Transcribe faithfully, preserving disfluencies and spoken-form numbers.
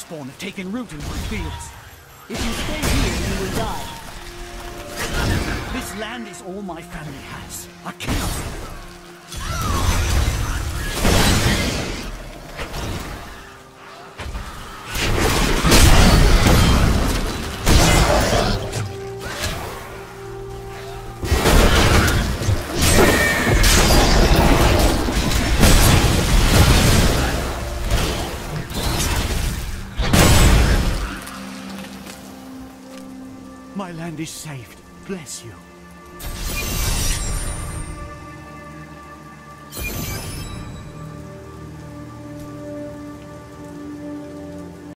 Darkspawn have taken root in my fields. If you stay here, you will die. This land is all my family has. I cannot. My land is saved. Bless you.